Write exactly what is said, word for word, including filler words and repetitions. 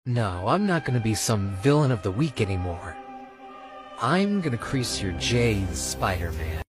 No, I'm not gonna be some villain of the week anymore. I'm gonna crease your jade, Spider-Man.